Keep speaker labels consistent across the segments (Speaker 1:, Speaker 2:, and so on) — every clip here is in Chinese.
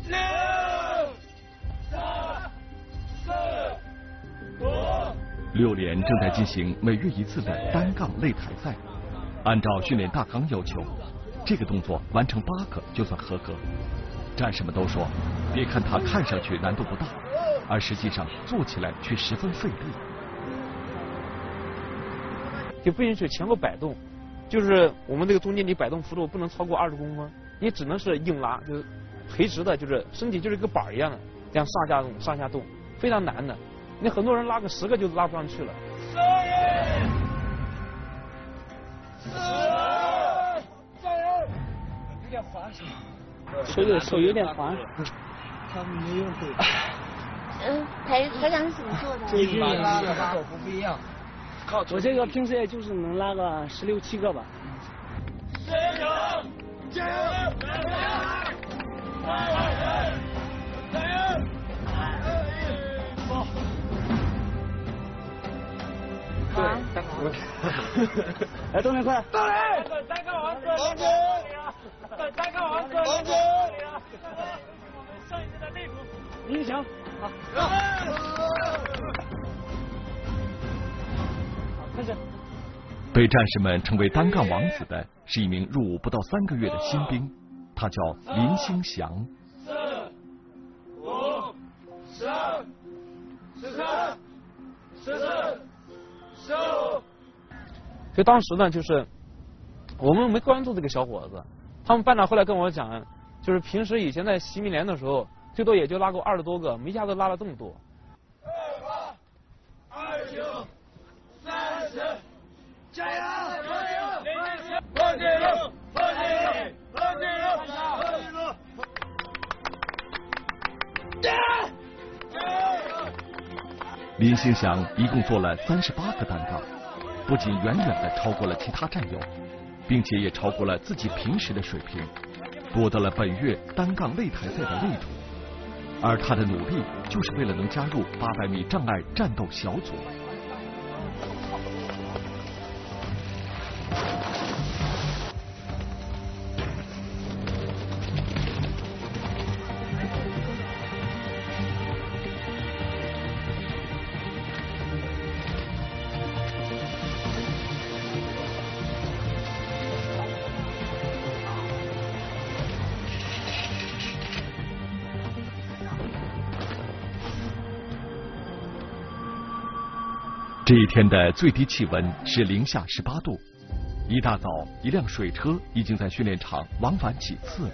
Speaker 1: 6连正在进行每月1次的单杠擂台赛，按照训练大纲要求，这个动作完成8个就算合格。战士们都说，别看它看上去难度不大，而实际上做起来却十分费力。
Speaker 2: 就不允许前后摆动，就是我们这个中间你摆动幅度不能超过20公分，你只能是硬拉，就是垂直的，就是身体就是一个板一样的，这样上下动上下动，非常难的。你很多人拉个10个就拉不上去了。
Speaker 3: 有点滑手，
Speaker 4: 手有点滑。
Speaker 3: 他们没用腿。
Speaker 5: 台长是怎么做的？
Speaker 3: 这个拉的手不一样。
Speaker 4: 我这个平时也就是能拉个16、17个吧。
Speaker 3: 加油！
Speaker 4: 好，来，东林快！
Speaker 3: 到来！
Speaker 2: 单杠王者，
Speaker 3: 王者！
Speaker 2: 单杠王者，
Speaker 3: 王者！
Speaker 2: 我们上一次的内部
Speaker 4: 林强，好，开始。
Speaker 1: 被战士们称为单杠王子的是一名入伍不到3个月的新兵，他叫林兴祥。
Speaker 3: 4、5、12、13、14、15。
Speaker 2: 所以当时呢，就是我们没关注这个小伙子，他们班长后来跟我讲，就是平时以前在习民联的时候，最多也就拉过20多个，没一下子拉了这么多。
Speaker 3: 28、29、30，加油！放进入，放进入，放进入，放进入！
Speaker 1: 林兴祥一共做了38个单杠，不仅远远地超过了其他战友，并且也超过了自己平时的水平，夺得了本月单杠擂台赛的擂主。而他的努力就是为了能加入800米障碍战斗小组。这一天的最低气温是零下18度。一大早，一辆水车已经在训练场往返几次了。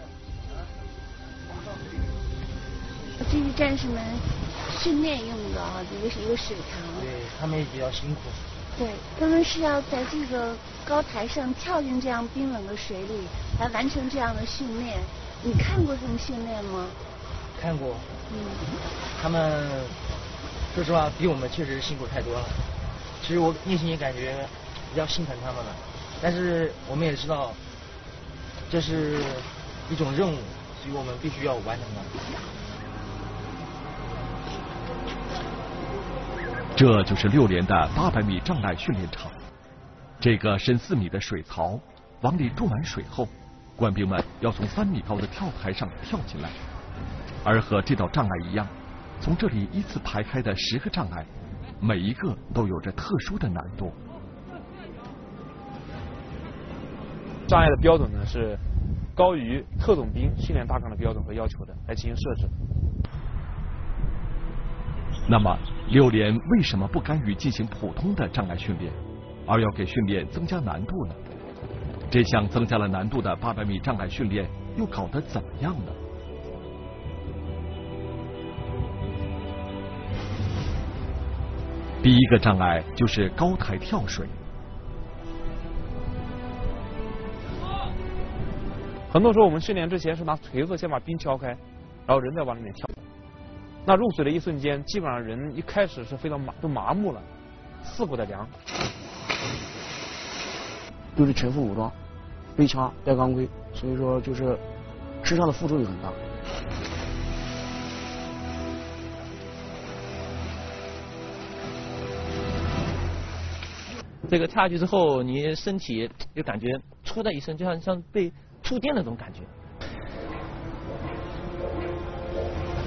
Speaker 5: 这是战士们训练用的啊，一个水塘。
Speaker 3: 对他们也比较辛苦。
Speaker 5: 对，他们是要在这个高台上跳进这样冰冷的水里，来完成这样的训练。你看过这种训练吗？
Speaker 3: 看过。他们说实话比我们确实辛苦太多了。其实我内心也感觉比较心疼他们了，但是我们也知道这是一种任务，所以我们必须要完成它。
Speaker 1: 这就是6连的800米障碍训练场。这个深4米的水槽，往里注满水后，官兵们要从3米高的跳台上跳进来。而和这道障碍一样，从这里依次排开的10个障碍，每一个都有着特殊的难度。
Speaker 2: 障碍的标准呢是高于特种兵训练大纲的标准和要求的来进行设置。
Speaker 1: 那么6连为什么不甘于进行普通的障碍训练，而要给训练增加难度呢？这项增加了难度的800米障碍训练又搞得怎么样呢？第一个障碍就是高台跳水。
Speaker 2: 很多时候我们训练之前是拿锤子先把冰敲开，然后人再往里面跳。那入水的一瞬间，基本上人一开始是非常麻木了，4股的凉。
Speaker 4: 都是全副武装，背枪带钢盔，所以说就是身上的负重也很大。
Speaker 6: 这个跳下去之后，你身体就感觉突的一声，就像被触电的那种感觉。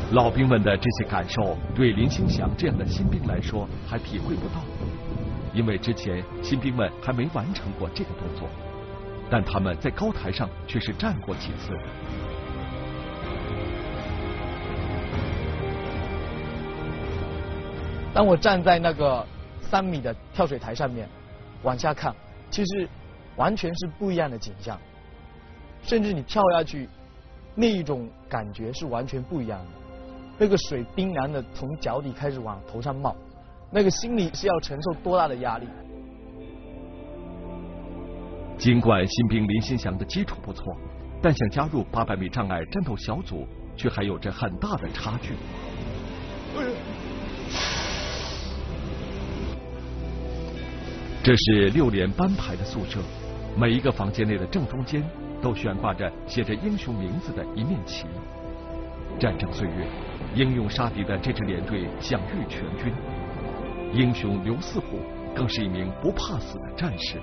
Speaker 1: 老兵们的这些感受，对林兴祥这样的新兵来说还体会不到，因为之前新兵们还没完成过这个动作，但他们在高台上却是站过几次。
Speaker 4: 当我站在那个3米的跳水台上面往下看，其实完全是不一样的景象，甚至你跳下去那一种感觉是完全不一样的。那个水冰凉的从脚底开始往头上冒，那个心里是要承受多大的压力。
Speaker 1: 尽管新兵林兴祥的基础不错，但想加入800米障碍战斗小组却还有着很大的差距。这是6连班排的宿舍，每一个房间内的正中间都悬挂着写着英雄名字的一面旗。战争岁月，英勇杀敌的这支连队享誉全军，英雄刘四虎更是一名不怕死的战士。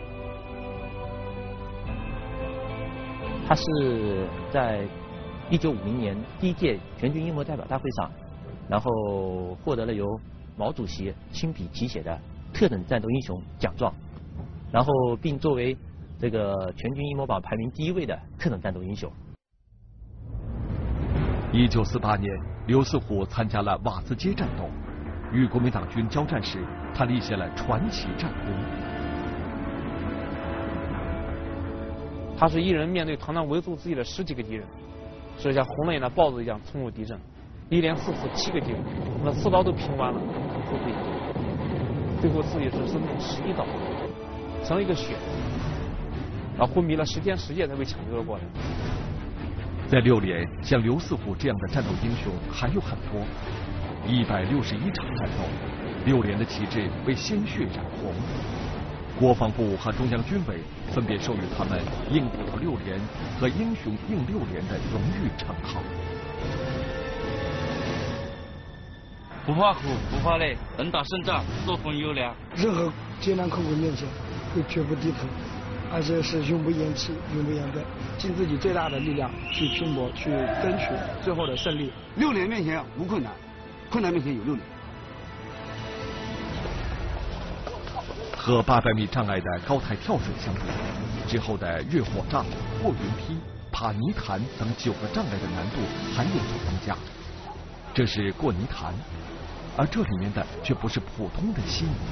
Speaker 6: 他是在1950年第1届全军英模代表大会上，然后获得了由毛主席亲笔题写的特等战斗英雄奖状，然后并作为这个全军英模榜排名第1位的特等战斗英雄。
Speaker 1: 1948年，刘四虎参加了瓦子街战斗，与国民党军交战时，他立下了传奇战功。
Speaker 2: 他是一人面对堂堂围住自己的10几个敌人，是像红了眼的豹子一样冲入敌阵，一连4次7个敌人，那4刀都拼完了，后退。最后自己是身中11刀，成了一个血，然后昏迷了10天10夜才被抢救了过来。
Speaker 1: 在6连，像刘四虎这样的战斗英雄还有很多。161场战斗，6连的旗帜被鲜血染红。国防部和中央军委分别授予他们硬骨头6连和英雄硬6连的荣誉称号。
Speaker 7: 不怕苦，不怕累，能打胜仗，作风优良。
Speaker 8: 任何艰难困苦面前，会绝不低头，而且是永不言弃，永不言败，尽自己最大的力量去拼搏，去争取最后的胜利。
Speaker 9: 6连面前无困难，困难面前有6连。
Speaker 1: 和800米障碍的高台跳水相比，之后的越火杖、过云梯、爬泥潭等9个障碍的难度还有所增加。这是过泥潭，而这里面的却不是普通的稀泥。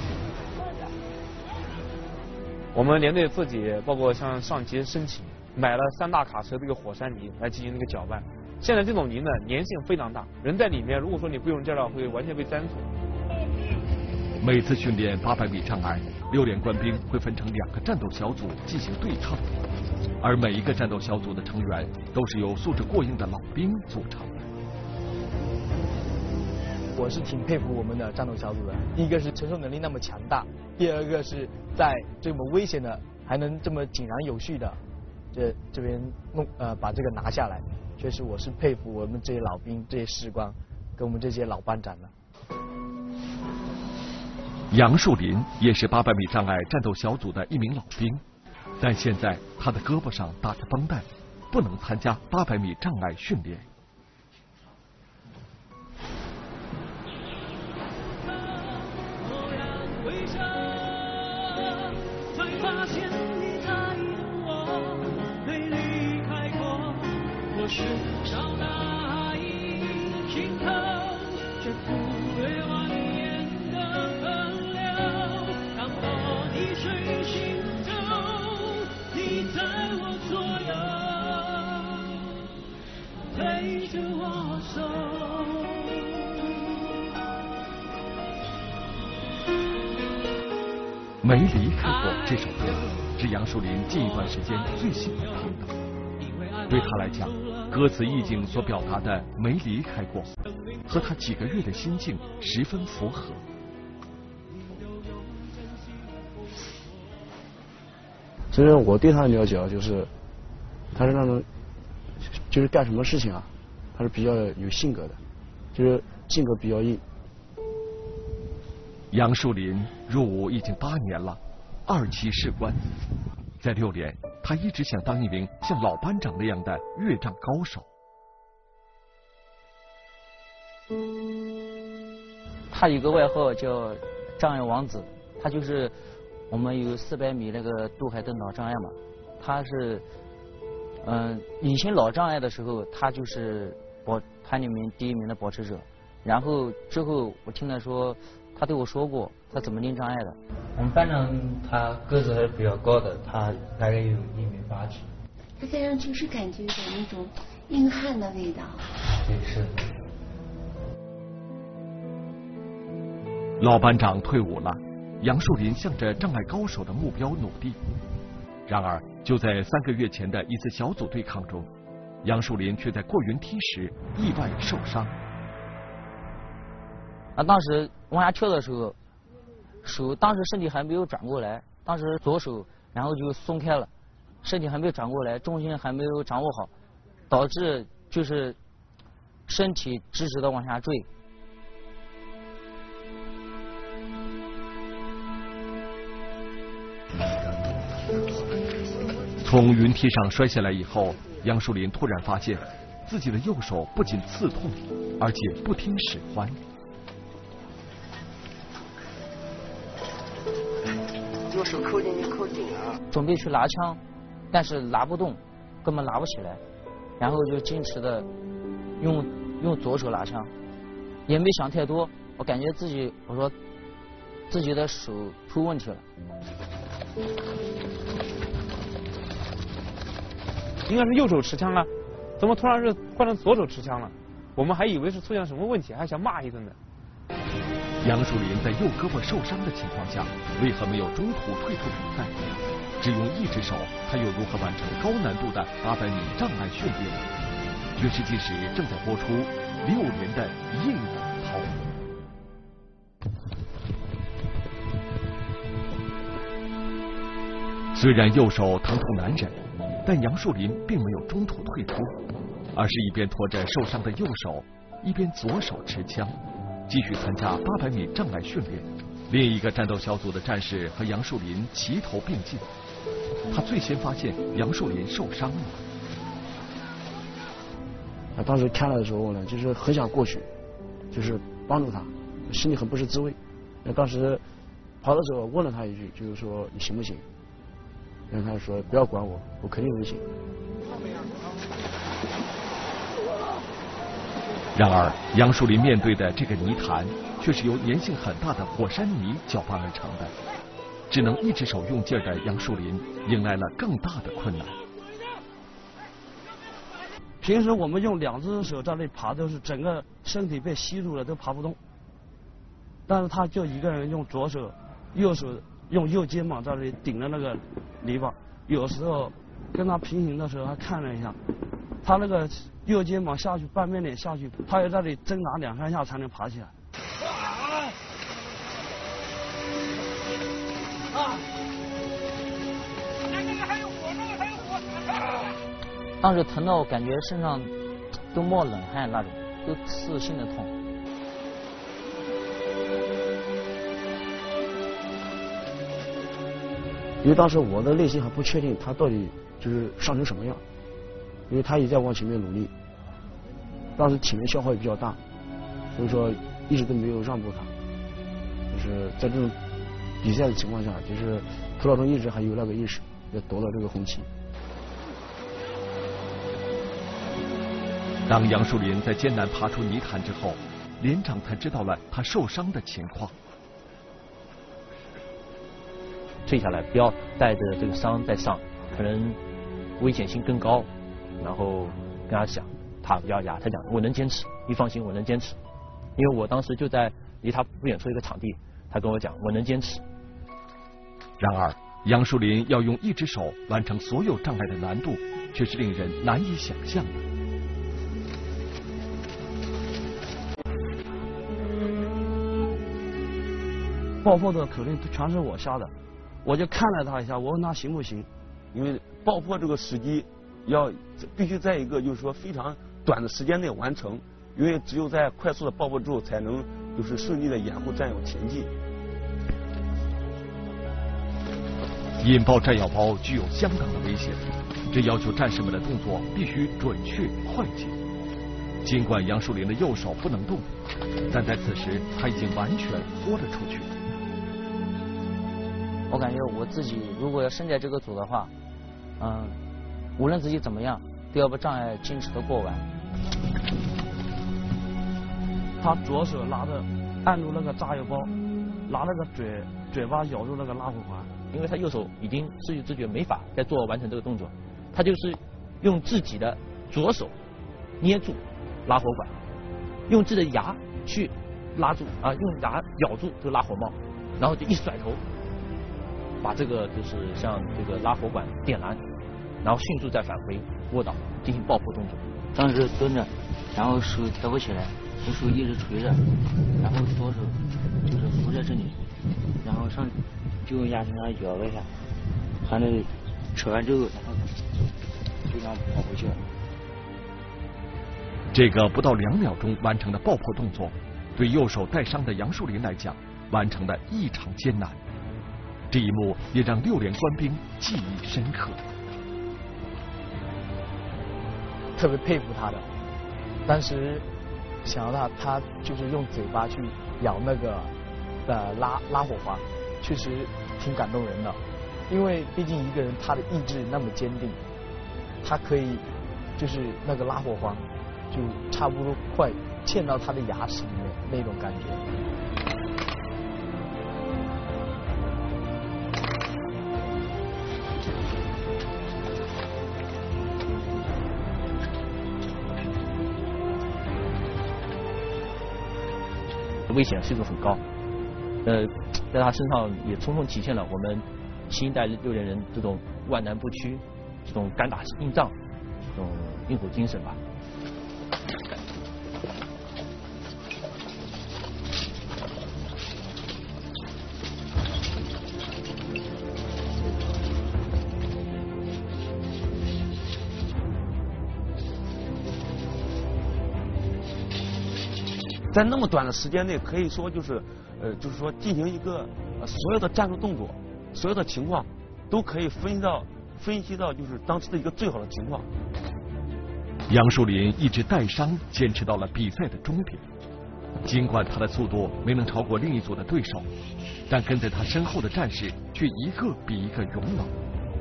Speaker 2: 我们连队自己包括向上级申请，买了3大卡车这个火山泥来进行这个搅拌。现在这种泥呢粘性非常大，人在里面如果说你不用件料，会完全被粘住。
Speaker 1: 每次训练800米障碍，6连官兵会分成2个战斗小组进行对抗，而每一个战斗小组的成员都是由素质过硬的老兵组成。
Speaker 4: 我是挺佩服我们的战斗小组的，第一个是承受能力那么强大，第二个是在这么危险的还能这么井然有序的这边把这个拿下来，确实我是佩服我们这些老兵、这些士官跟我们这些老班长的。
Speaker 1: 杨树林也是800米障碍战斗小组的一名老兵，但现在他的胳膊上打着绷带，不能参加800米障碍训练。没离开过这首歌是杨树林近一段时间最喜欢听的。对他来讲，歌词意境所表达的没离开过，和他几个月的心境十分符合。
Speaker 4: 其实我对他的了解啊，就是他是那种，就是干什么事情啊，他是比较有性格的，就是性格比较硬。
Speaker 1: 杨树林入伍已经8年了，2期士官，在6连，他一直想当一名像老班长那样的越障高手。
Speaker 10: 他有个外号叫障碍王子，他就是我们有400米那个渡海登岛障碍嘛，他是以前老障碍的时候，他就是排里面第1名的保持者。然后之后我听他说，他对我说过他怎么练障碍的。
Speaker 11: 我们班长他个子还是比较高的，他大概有1.8米。
Speaker 5: 他看上去是感觉有那种硬汉的味道。
Speaker 11: 对，是。
Speaker 1: 老班长退伍了，杨树林向着障碍高手的目标努力。然而，就在3个月前的一次小组对抗中，杨树林却在过云梯时意外受伤。
Speaker 10: 当时往下跳的时候，当时身体还没有转过来，当时左手然后就松开了，身体还没有转过来，重心还没有掌握好，导致就是身体直直的往下坠。
Speaker 1: 从云梯上摔下来以后，杨树林突然发现自己的右手不仅刺痛，而且不听使唤。
Speaker 12: 右手扣紧啊！
Speaker 10: 准备去拿枪，但是拿不动，根本拿不起来，然后就坚持的用左手拿枪，也没想太多，我感觉我说自己的手出问题了。
Speaker 2: 应该是右手持枪了，怎么突然是换成左手持枪了？我们还以为是出现了什么问题，还想骂一顿呢。
Speaker 1: 杨树林在右胳膊受伤的情况下，为何没有中途退出比赛？只用1只手，他又如何完成高难度的800米障碍训练？绝世纪时正在播出6连的硬骨头。虽然右手疼痛难忍，但杨树林并没有中途退出，而是一边拖着受伤的右手，一边左手持枪，继续参加800米障碍训练。另一个战斗小组的战士和杨树林齐头并进，他最先发现杨树林受伤了。
Speaker 8: 当时看了的时候呢，就是很想过去，就是帮助他，心里很不是滋味。当时跑的时候问了他一句，就是说你行不行？然后他说不要管我，我肯定能行。
Speaker 1: 然而，杨树林面对的这个泥潭，却是由粘性很大的火山泥搅拌而成的。只能1只手用劲的杨树林，迎来了更大的困难。
Speaker 13: 平时我们用2只手在那爬，都是整个身体被吸住了，都爬不动。但是他就一个人用左手、右手用右肩膀在那里顶着那个泥巴，有时候跟他平行的时候还看了一下，他那个右肩膀下去半边脸下去，他要在那里挣扎2、3下才能爬起来。
Speaker 10: 当时疼到我感觉身上都冒冷汗那种，都刺心的痛。
Speaker 8: 因为当时我的内心还不确定他到底就是伤成什么样，因为他也在往前面努力，当时体能消耗也比较大，所以说一直都没有让步他。就是在这种比赛的情况下，就是头脑中一直还有那个意识，要夺了这个红旗。
Speaker 1: 当杨树林在艰难爬出泥潭之后，连长才知道了他受伤的情况。
Speaker 6: 退下来，不要带着这个伤再上，可能危险性更高。然后跟他讲，他不要压，他讲我能坚持，你放心，我能坚持。因为我当时就在离他不远处一个场地，他跟我讲我能坚持。
Speaker 1: 然而，杨树林要用1只手完成所有障碍的难度，却是令人难以想象的。
Speaker 13: 爆破的口令全是我下的，我就看了他一下，我问他行不行，
Speaker 14: 因为爆破这个时机必须在一个就是说非常短的时间内完成，因为只有在快速的爆破之后，才能就是顺利的掩护战友前进。
Speaker 1: 引爆炸药包具有相当的危险，这要求战士们的动作必须准确快捷。 尽管杨树林的右手不能动，但在此时他已经完全豁了出去。
Speaker 10: 我感觉我自己如果要身在这个组的话，无论自己怎么样，都要把障碍坚持的过完。
Speaker 13: 他左手按住那个炸药包，拿那个嘴巴咬住那个拉火环，
Speaker 6: 因为他右手已经失去知觉，没法再完成这个动作，他就是用自己的左手捏住拉火管，用自己的牙去拉住用牙咬住这个拉火帽，然后就一甩头，把这个就是像这个拉火管点燃，然后迅速再返回卧倒进行爆破动作。
Speaker 10: 当时蹲着，然后手抬不起来，我手一直垂着，然后左手就是扶在这里，然后上就用牙签上咬了一下，还能扯完之后，然后就这样跑回去了。
Speaker 1: 这个不到2秒钟完成的爆破动作，对右手带伤的杨树林来讲，完成的异常艰难。这一幕也让6连官兵记忆深刻。
Speaker 4: 特别佩服他的，当时想到他就是用嘴巴去咬那个拉火环，确实挺感动人的。因为毕竟一个人他的意志那么坚定，他可以就是那个拉火环就差不多快嵌到他的牙齿里面那种感觉。
Speaker 6: 危险系数很高，在他身上也充分体现了我们新一代6连人这种万难不屈、这种敢打硬仗、这种硬骨精神吧。
Speaker 14: 在那么短的时间内，可以说就是说进行一个所有的战术动作，所有的情况都可以分析到就是当时的一个最好的情况。
Speaker 1: 杨树林一直带伤坚持到了比赛的终点，尽管他的速度没能超过另一组的对手，但跟在他身后的战士却一个比一个勇猛，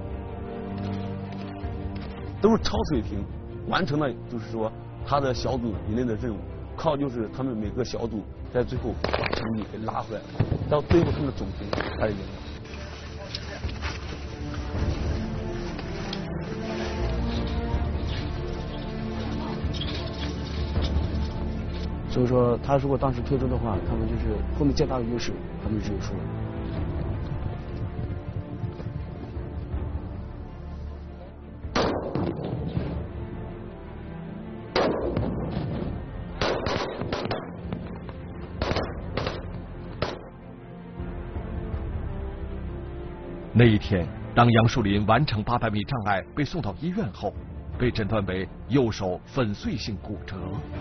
Speaker 14: 都是超水平完成了，就是说他的小组以内的任务。靠就是他们每个小组在最后把成绩给拉回来，到最后他们的总评才是赢的。
Speaker 8: 所以说他如果当时退出的话，他们就是后面再大的优势，他们就输了。
Speaker 1: 那一天，当杨树林完成800米障碍被送到医院后，被诊断为右手粉碎性骨折。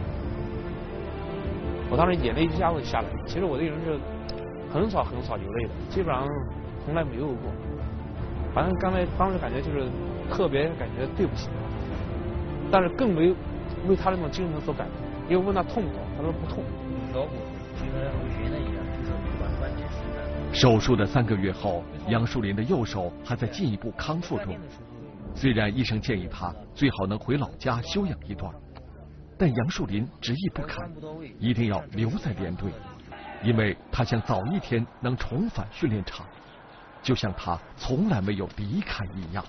Speaker 2: 我当时眼泪一下子下来。其实我这个人是很少流泪的，基本上从来没有过。反正当时感觉就是特别感觉对不起他，但是更没为他那种精神所感动。因为问他痛不痛，他说不痛。
Speaker 3: 小骨就跟晕了一样，就是完全是。
Speaker 1: 手术的3个月后，杨树林的右手还在进一步康复中。虽然医生建议他最好能回老家休养一段，但杨树林执意不肯，一定要留在连队，因为他想早一天能重返训练场，就像他从来没有离开一样。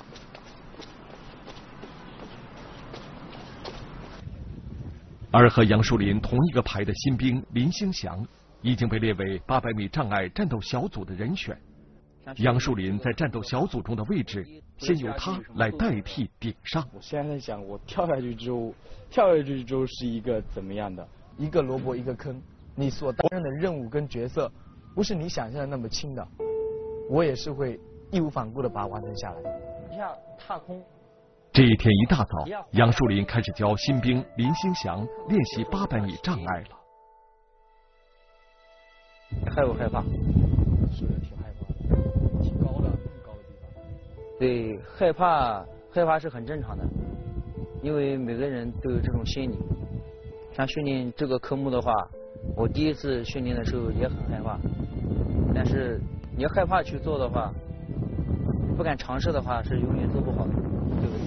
Speaker 1: 而和杨树林同一个排的新兵林兴祥已经被列为800米障碍战斗小组的人选。杨树林在战斗小组中的位置，先由他来代替顶上。
Speaker 4: 我现在在想，我跳下去之后是一个怎么样的？一个萝卜一个坑，你所担任的任务跟角色，不是你想象的那么轻的。我也是会义无反顾的把它完成下来。
Speaker 3: 一下踏空。
Speaker 1: 这一天一大早，杨树林开始教新兵林兴祥练习800米障碍了。
Speaker 10: 害不害怕？
Speaker 4: 是挺害怕的，挺高的，更高的地方。
Speaker 10: 对，害怕是很正常的，因为每个人都有这种心理。 像训练这个科目的话，我第一次训练的时候也很害怕，但是你害怕去做的话，不敢尝试的话，是永远做不好的，对不对？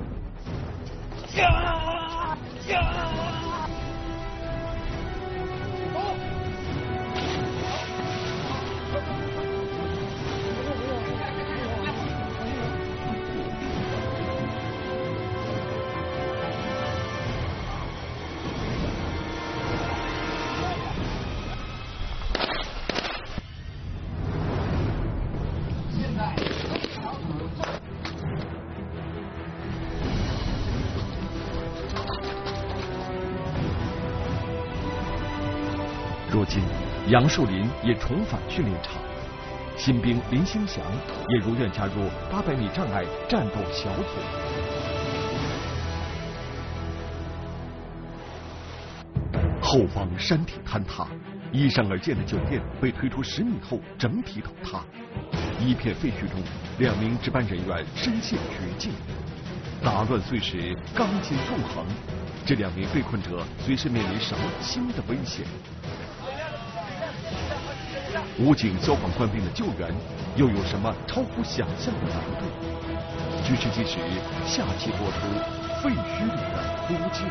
Speaker 1: 如今，杨树林也重返训练场，新兵林兴祥也如愿加入800米障碍战斗小组。后方山体坍塌，依山而建的酒店被推出10米后整体倒塌，一片废墟中，2名值班人员身陷绝境。打乱碎石，钢筋纵横，这2名被困者随时面临什么新的危险？武警消防官兵的救援又有什么超乎想象的难度？据实纪实下期播出，废墟里的呼救。